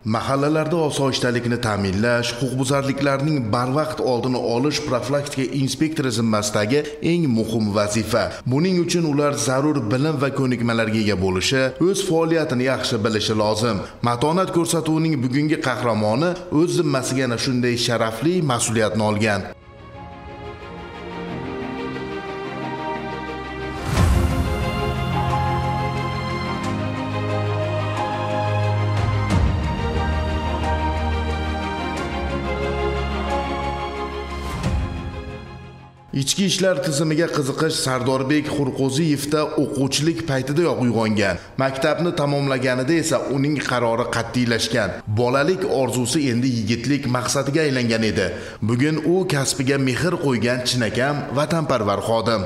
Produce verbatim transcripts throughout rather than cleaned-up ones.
Mahallalarda osoyishtalikni ta'minlash, huquqbuzarliklarning barvaqt oldini olish profilaktika inspektori zimmasidagi eng muhim vazifa. Buning uchun ular zarur bilim va ko'nikmalarga ega bo'lishi, o'z faoliyatini yaxshi bilishi lozim. Matonat ko'rsatuvining bugungi qahramoni o'z zimmasiga ana shunday sharafli mas'uliyatni olgan. Ichki ishlar tizimiga qiziqish Sardorbek Xurqoziyevda o'quvchilik paytidayoq uyg'ongan. Maktabni tamomlaganida esa uning qarori qat'iylashgan. Bolalik orzusi endi yigitlik maqsadiga aylangan edi. Bugun u kasbiga mehr qo'ygan chinakam vatanparvar xodim.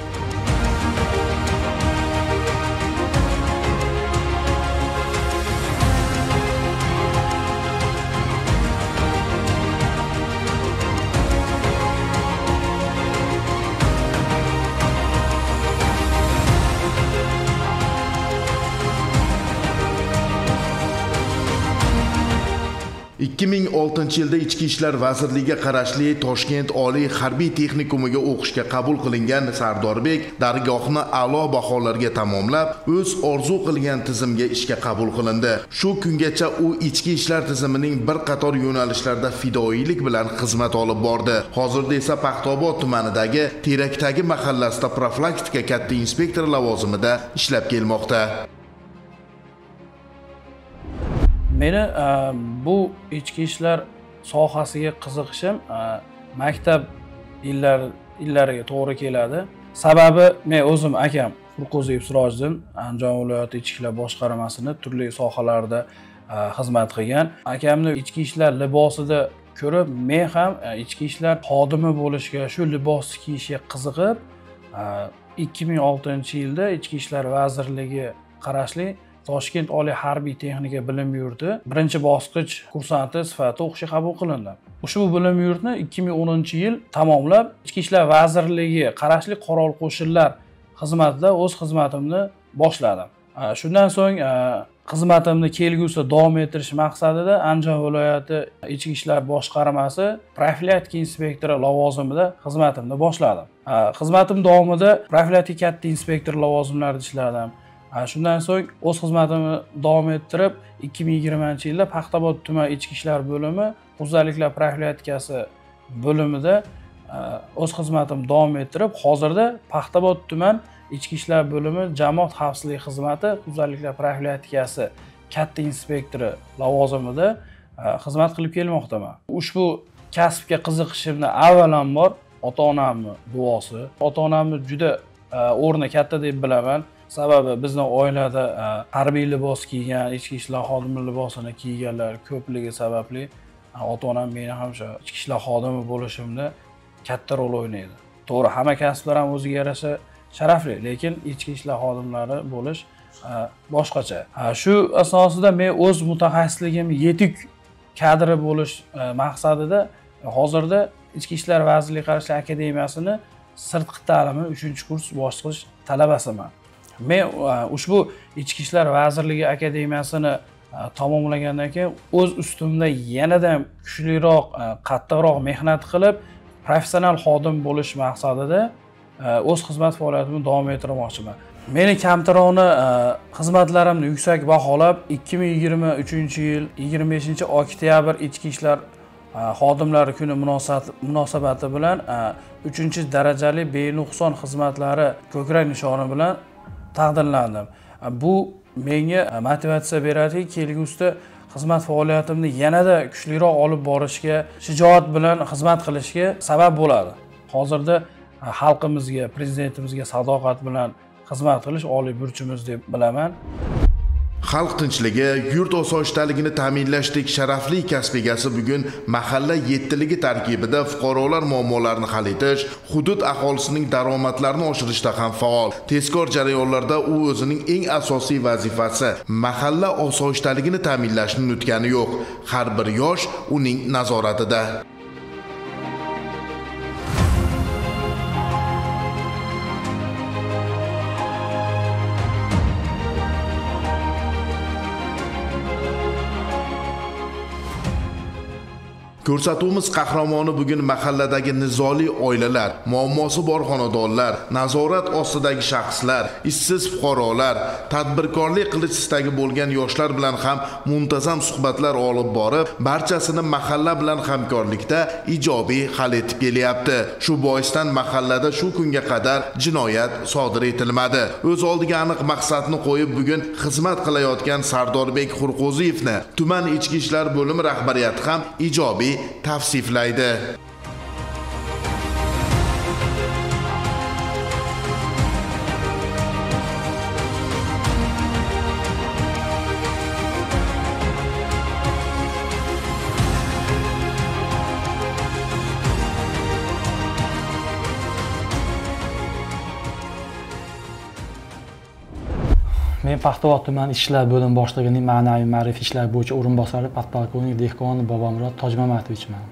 ikki ming oltinchi yilda Ichki ishlar vazirligiga qarashli Toshkent Oliy harbiy texnikumiga o'qishga qabul qilingan Sardorbek dargohni a'lo baholarga tamomlab, o'z orzu qilgan tizimga ishga qabul qilindi. Shu kungacha u ichki ishlar tizimining bir qator yo'nalishlarda fidoyilik bilan xizmat olib bordi. Hozirda esa Paxtaobod tumanidagi Terakdagi mahallasida profilaktika katta inspektori lavozimida ishlab kelmoqda. Meni bu ichki ishlar sohasiga qiziqishim maktab yillar yillariga to'g'ri keladi. Sababi men o'zim akam Xurqoziyev Sirojiddin Andijon viloyati ichki ishlar boshqarmasini turli sohalarda xizmat qilgan. Akamni ichki ishlar libosida ko'rib, men ham ichki ishlar xodimi bo'lishga, shu libosni kiyishga qiziqib, ikki ming oltinchi yilda Ichki ishlar vazirligi qarashli Toshkent Oliy harbiy texnika bilim yurti birinchi bosqich kursanti sifatida o'qishga qabul qilindi. Ushbu bilim yurtini ikki ming o'ninchi yil tamomlab, Ichki ishlar vazirligi qarashli Qurol qo'shinlar xizmatida o'z xizmatimni boshladim. Shundan so'ng xizmatimni kelgusida davom ettirish maqsadida Andijon viloyati ichki ishlar boshqarmasi profilaktika inspektori lavozimida xizmatimni boshladim. Xizmatim davomida profilaktika katta inspektor lavozimlarida ishladim. Shundan so'ng o'z xizmatimni davom ettirib, ikki ming yigirmanchi yilda Paxtaobod tuman ichki ishlar bo'limi xususiyaliklar profilaktikasi bo'limida o'z xizmatimni davom ettirib, hozirda Paxtaobod tuman ichki ishlar bo'limi jamoat xavfsizligi xizmati xususiyaliklar profilaktikasi katta inspektori lavozimida xizmat qilib kelmoqdaman. Ushbu kasbga qiziqishimni avvalambor ota-onamning duosi. Ota-onamni juda o'rni katta deb bilaman. Sababi bizning oilada harbiy libos kiygan, ichki ishlar xodimi libosini kiyganlar ko'pligi sababli ota-onam meni ham shu ichki ishlar xodimi bo'lishimda katta rol o'ynaydi. To'g'ri, hamma kasblar ham o'ziga yarasha sharafli, lekin ichki ishlar xodimlari bo'lish boshqacha. Shu asosida men o'z mutaxassisligim yetuk kadri bo'lish maqsadida hozirda Ichki ishlar vazirligi qarashli akademiyasini sirtqi ta'limi uchinchi kurs bosqich talabasiman. Men ushbu Ichki ishlar vazirligi akademiyasini tamomlagandan keyin o'z ustimda yanada kuchliroq, qattiqroq mehnat qilib, professional xodim bo'lish maqsadida o'z xizmat faoliyatimni davom ettirmoqchiman. Meni kamtarona xizmatlarimni yuksak baholab, ikki ming yigirma uchinchi yil yigirma beshinchi oktyabr ichki ishlar xodimlari kuni munosabati bilan uchinchi darajali benuqson xizmatlari ko'krak nishoni bilan taqdirlandim. Bu menga motivatsiya beradiki, kelgusida xizmat faoliyatimni yanada kuchliroq olib borishga, shijoat bilan xizmat qilishga sabab bo'ladi. Hozirda xalqimizga, prezidentimizga sadoqat bilan xizmat qilish oliy burchimiz deb bilaman. Xalq tinchligi, yurt osoyishtaligini ta'minlashdek sharafli kasb egasi bugun mahalla yettiligi tarkibida fuqarolar muammolarini hal etish, hudud aholisining daromadlarini oshirishda ham faol. Tezkor jarayonlarda u o'zining eng asosiy vazifasi mahalla osoyishtaligini ta'minlashni unutgani yo'q. Har bir yosh uning nazoratida. Ko'rsatuvimiz qahramoni bugun mahalladagi nizoli oilalar, muammosi bor xonadonlar, nazorat ostidagi shaxslar, ishsiz fuqarolar, tadbirkorlik qilish istagi bo'lgan yoshlar bilan ham muntazam suhbatlar olib borib, barchasini mahalla bilan hamkorlikda ijobiy hal etib kelyapti. Shu boisdan mahallada shu kunga qadar jinoyat sodir etilmadi. O'z oldiga aniq maqsadni qo'yib bugun xizmat qilayotgan Sardorbek Xurqo'ziyevni tuman ichki ishlar bo'limi rahbariyati ham ijobiy tavsiflaydi. Men Paxtavod tuman ishlar bo'lim boshlig'ining ma'naviy ma'rifiy ishlar bo'yicha o'rinbosari podpolkovnik Dehqonov Bobomurod Tojmamatovich-man.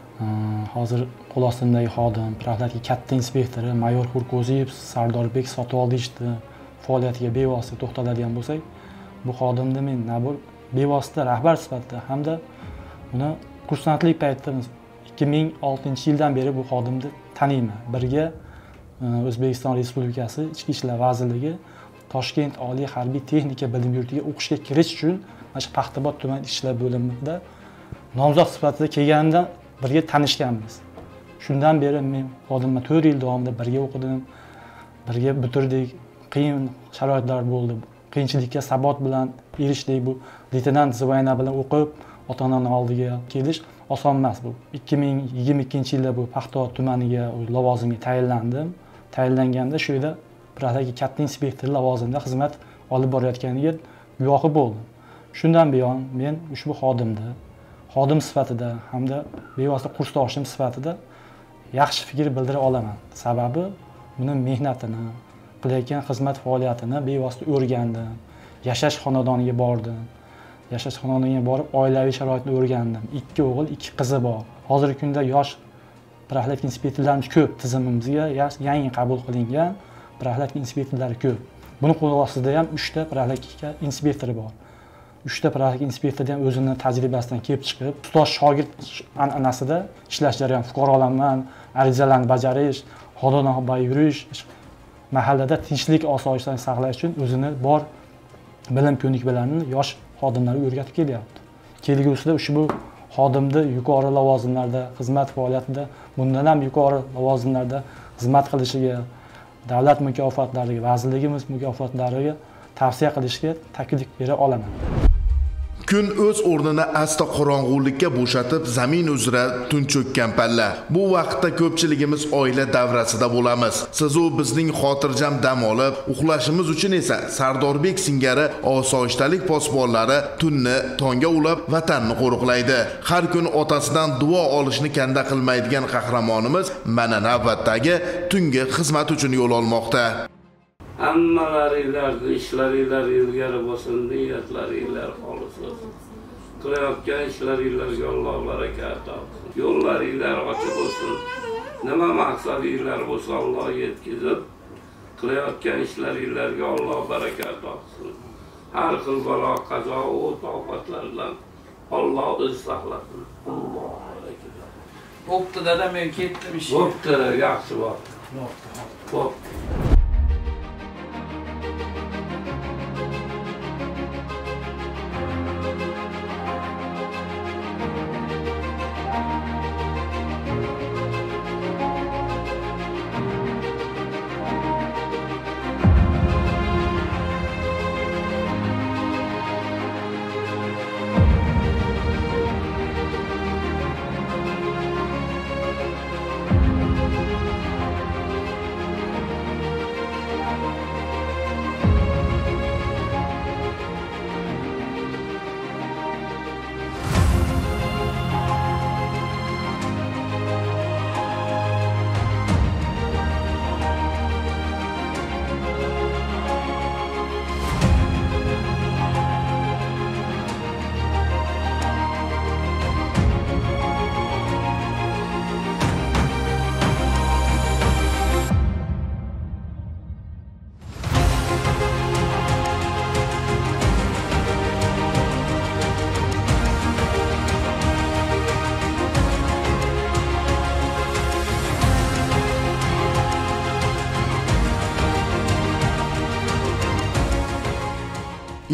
Hozir qo'l ostimdagi xodim, profilaktika katta inspektori mayor Xurqo'ziyev Sardorbek Sotivoldichovni faoliyatiga bevosita to'xtaladigan bo'lsak, bu xodimni men nabur bevosita rahbar sifatida hamda uni kursantlik paytida ikki ming oltinchi yildan beri bu xodimni taniyman. Birga O'zbekiston Respublikasi Ichki ishlar vazirligi Toshkent oliy harbiy texnika bilim yurtiga o'qishga kirish uchun mana shu Paxtavod tuman ishlar bo'limida nomzod sifatida kelganidan birga tanishganmiz. Shundan beri men xodimman to'rt yil davomida birga o'qidim, birga bitirdik. Qiyin sharoitlar bo'ldi. Qiyinchilikka sabot bilan erishdik. Bu leytenant zvoniya bilan o'qib, ota-onaning oldiga kelish oson emas bu. ikki ming yigirma ikkinchi yilda bu Paxtavod tumaniga lavozimga tayinlandim. Tayinlanganda shu yerda profilaktika katta inspektor lavozimida xizmat olib borayotganiga guvohi bo'ldim. Shundan buyon men ushbu xodimni xodim sifatida hamda bevosita kursdoshim sifatida yaxshi fikr bildira olaman. Sababi uni mehnatini, qilayotgan xizmat faoliyatini bevosita o'rgandim. Yashash xonadoniga bordim. Yashash xonadoniga borib oilaviy sharoitni o'rgandim. Ikki o'g'il, ikki qizi bor. Hozirgi kunda yosh profilaktika inspektorlarimiz ko'p. Tizimimizga yangi qabul qilingan profilaktika inspektorlari ko'p. Buni qo'l ostida ham uchta profilaktika inspektori bor. uchta profilaktika inspektori ham o'zining tajribasidan kelib chiqib, ustoz shogird an'anasida ishlash jarayoni, fuqarolardan arizalarni bajarish, xonadonga yurish, mahallada tinchlik osoyishtalik saqlash uchun o'zini bor bilim ko'nikmalarini yosh xodimlarga o'rgatib kelyapti. Kelgusida ushbu xodimni yuqori lavozimlarda xizmat faoliyatida bundan ham yuqori lavozimlarda xizmat qilishiga, davlat mukofotlariga, vazirligimiz mukofotlariga tavsiya qilishga taklif bera olaman. Kun o'z o'rnini asta qorong'ulikka bo'shatib, zamin uzra tun cho'kkan palla. Bu vaqtda ko'pchiligimiz oila davrasida bo'lamiz. Siz u bizning xotirjam dam olib, uxlashimiz uchun esa Sardorbek singari osoyishtalik posbonlari tunni tonga ulab vatanni qo'riqlaydi. Har kun otasidan duo olishni kanda qilmaydigan qahramonimiz mana navbatdagi tungi xizmat uchun yo'l olmoqda. Hammalaringlar ishlaringlar ilgari bo'lsin, niyatlaringlar xolis bo'lsin. Qilayotgan ishlaringlarga Alloh barakat bersin. Yo'llaringlar ochiq bo'lsin. Nima maqsadinglar bo'lsa Alloh yetkazib, qilayotgan ishlaringlarga Alloh barakat bersin. Har xil balo, qazo va ofatlardan Alloh o'zi saqlasin. Alloh barakat. Bo'pti dada, men ketdim ishga. Bo'pti, yaxshi bor. Bo'pti.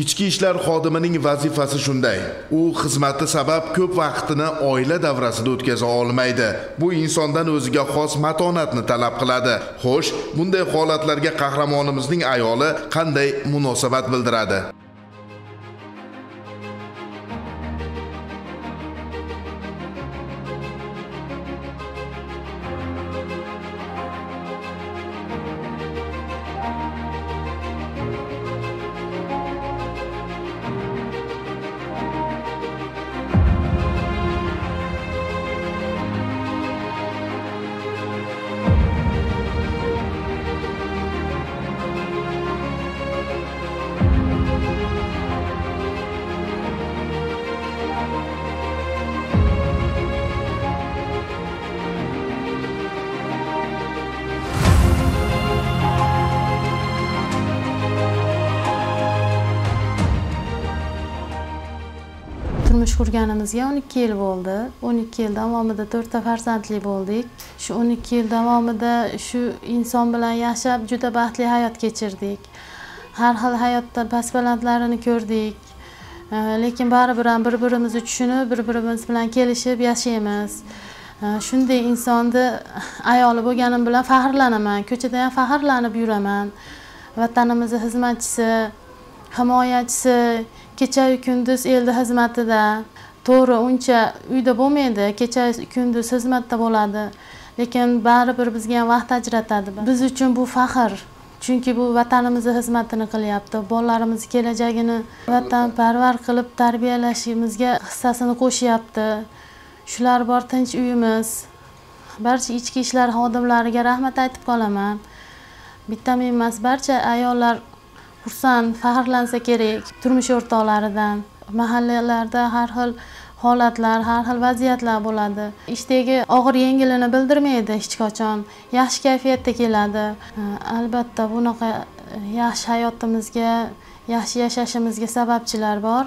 Ichki ishlar xodimining vazifasi shunday. U xizmati sabab ko'p vaqtini oila davrasida o'tkaza olmaydi. Bu insondan o'ziga xos matonatni talab qiladi. Xo'sh, bunday holatlarga qahramonimizning ayoli qanday munosabat bildiradi? Turmush qurganimizga o'n ikki yil bo'ldi. o'n ikki yil davomida to'rtta farzandli bo'ldik. Shu o'n ikki yil davomida shu inson bilan yashab juda baxtli hayot kechirdik. Har xil hayotda past-balandlarini ko'rdik. Lekin baribir ham bir-birimizni tushunib, bir-birimiz bilan kelishib yashaymiz. Shunday insonni ayoli bo'lganim bilan faxrlanaman. Ko'chada ham faxrlanib yuraman. Vatanimizning xizmatchisi, himoyachisi, kecha-yu kunduz elda xizmatida. To'g'ri, uncha uyda bo'lmaydi, kecha-yu kunduz xizmatda bo'ladi. Lekin baribir bizga ham vaqt ajratadi. Biz uchun bu faxr. Chunki bu vatanimizning xizmatini qilyapti. Bolalarimiz kelajagini vatanparvar qilib tarbiyalashimizga hissasini qo'shyapti. Shular bor tinch uyimiz. Barcha ichki ishlar xodimlariga rahmat aytib qolaman. Bitta men emas, barcha ayollar xursand, faxrlansa kerak turmush o'rtoqlaridan. Mahallalarda har xil holatlar, har xil vaziyatlar bo'ladi. Ishdagi og'ir yengilini bildirmaydi hech qachon. Yaxshi kayfiyatda keladi. Albatta bunaqa yaxshi hayotimizga, yaxshi yashashimizga sababchilar bor.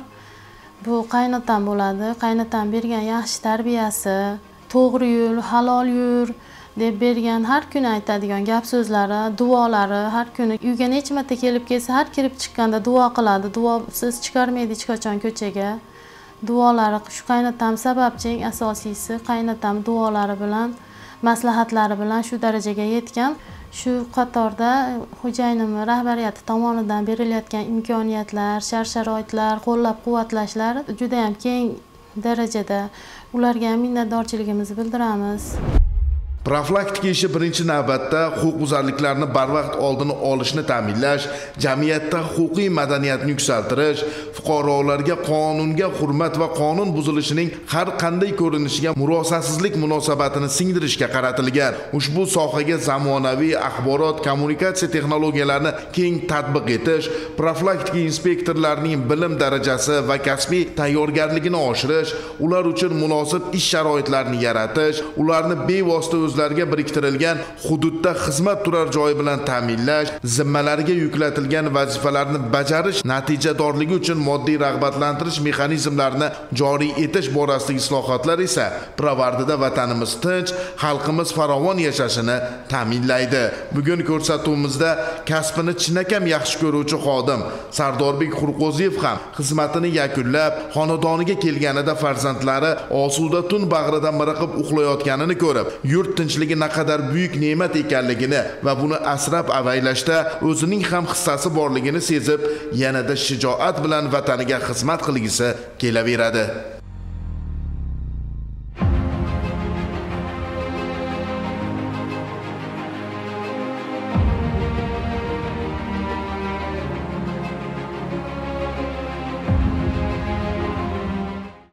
Bu qaynotam bo'ladi. Qaynotam bergan yaxshi tarbiyasi, to'g'ri yo'l, halol yur deb bergan har kuni aytadigan gap so'zlari, duolari, har kuni uyga necha marta kelib kelsa, har kirib chiqqanda duo qiladi. Duosiz chiqarmaydi hech qachon ko'chaga. Duolari shu qaynotam sababchi, eng asosiysi qaynotam duolari bilan, maslahatlari bilan shu darajaga yetgan. Shu qatorda xo'jayinim rahbariyati tomonidan berilayotgan imkoniyatlar, shart-sharoitlar, qo'llab-quvvatlashlar juda ham keng darajada. Ularga minnatdorchiligimizni bildiramiz. Profilaktika ishi birinchi navbatda huquqbuzarliklarni barvaqt oldini olishni ta'minlash, jamiyatda huquqiy madaniyatni yuksaltirish, fuqarolarga qonunga hurmat va qonun buzilishining har qanday ko'rinishiga murosasizlik munosabatini singdirishga qaratilgan. Ushbu sohaga zamonaviy axborot kommunikatsiya texnologiyalarini keng tatbiq etish, profilaktika inspektorlarining bilim darajasi va kasbiy tayyorgarligini oshirish, ular uchun munosib ish sharoitlarini yaratish, ularni bevosita o'zlariga biriktirilgan hududda xizmat turar joyi bilan ta'minlash, zimmalariga yuklatilgan vazifalarni bajarish natijadorligi uchun moddiy rag'batlantirish mexanizmlarini joriy etish borasidagi islohotlar esa pirovardida vatanimiz tinch, xalqimiz farovon yashashini ta'minlaydi. Bugun ko'rsatuvimizda kasbini chinakam yaxshi ko'ruvchi xodim Sardorbek Xurqo'ziyev ham xizmatini yakunlab, xonadoniga kelganida farzandlari osuda tun bag'rida miriqib uxlayotganini ko'rib, yurt tinchligi naqadar buyuk ne'mat ekanligini va buni asrab avaylashda o'zining ham hissasi borligini sezib, yanada shijoat bilan vataniga xizmat qilgisi kelaveradi.